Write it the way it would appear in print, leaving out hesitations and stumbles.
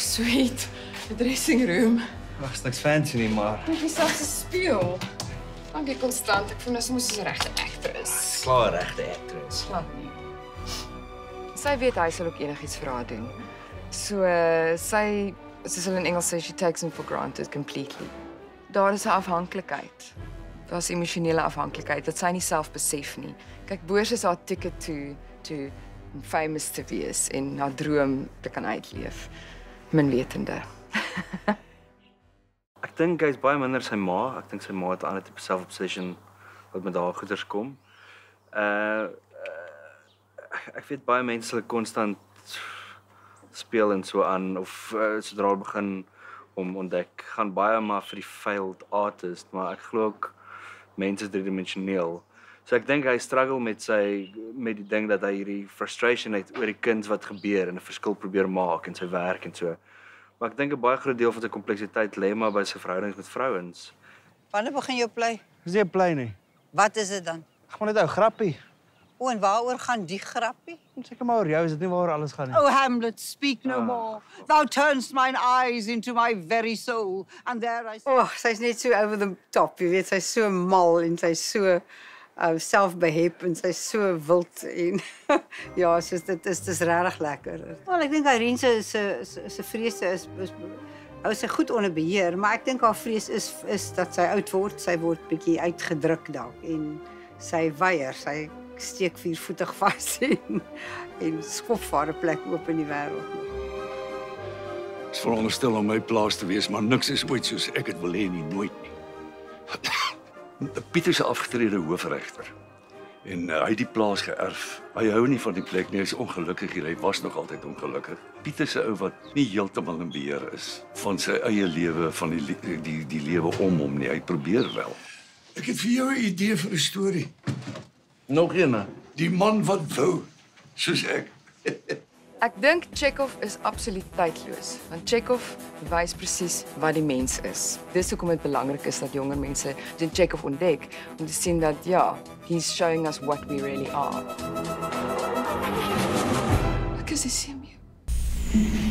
suite, 'n dressing room. Ag, is niks fancy nie, maar Jy selfs 'n spieël. Dankie konstant. Ek voel nou soos 'n regte aktris. is klaar 'n regte aktris. Glad nie. Sy weet hy sal ook enigiets vir haar doen. So sy, soos hulle in Engels sê, she takes him for granted completely. Daar is 'n afhanklikheid. Daar's emosionele afhanklikheid wat sy nie self besef nie. Kyk, Boers is haar ticket to famous te wees en haar droom te kan uitleef. Min wetende. Ek dink hy's baie minder sy ma. Ek dink sy ma het 'n ander tipe self-obsession wat met haar goeders kom. Ek weet baie mense hulle konstant speel en so aan of sodra hulle begin om ontdek, gaan baie maar vir die failed artist, maar ek glo ook mense is driedimensioneel. So ek dink hy struggle met die ding dat hy hierdie frustration het oor die kuns wat gebeur en 'n verskil probeer maak in sy werk en so. Maar ek dink 'n baie groot deel van sy kompleksiteit lê maar by sy verhoudings met vrouens. Wanneer begin jou play? Dis nie 'n play nie. Wat is dit dan? Ek gaan net 'n grappie. O, en waaroor gaan die grappie? Seker maar oor jou, is dit nie waaroor alles gaan nie. Oh, Hamlet, speak no more. Thou turnst mine eyes into my very soul. And there I... sy's net so over the top, jy weet, sy's so mal en sy's so selfbehep en sy's so wild en ja, soos dit is regtig lekker. Wel, ek dink Irene se vrese is hou sy goed onder beheer, maar ek dink haar vrees is dat sy oud word, sy word bietjie uitgedruk dalk en sy weier, sy steek viervoetig vas en skop vir 'n plek oop in die wêreld. Is veronderstel om my plaas te wees, maar niks is ooit soos ek dit wil hê nie, nooit nie. Pieter is 'n afgetrede hoofregter. En hy het die plaas geërf. Hy hou nie van die plek nie, hy is ongelukkig hier. Hy was nog altyd ongelukkig. Pieter is 'n ou wat nie heeltemal in beheer is van sy eie lewe, van die lewe om hom nie. Hy probeer wel. Ek het vir jou 'n idee vir 'n storie. Nog een. Die man wat wou, soos ek. Ek dink Chekhov is absoluut tydloos, want Chekhov wys presies wat die mens is. Dis hoekom dit belangrik is dat jonger mense die Chekhov ontdek om te sien dat ja, he's showing us what we really are. Ek is die sien jou.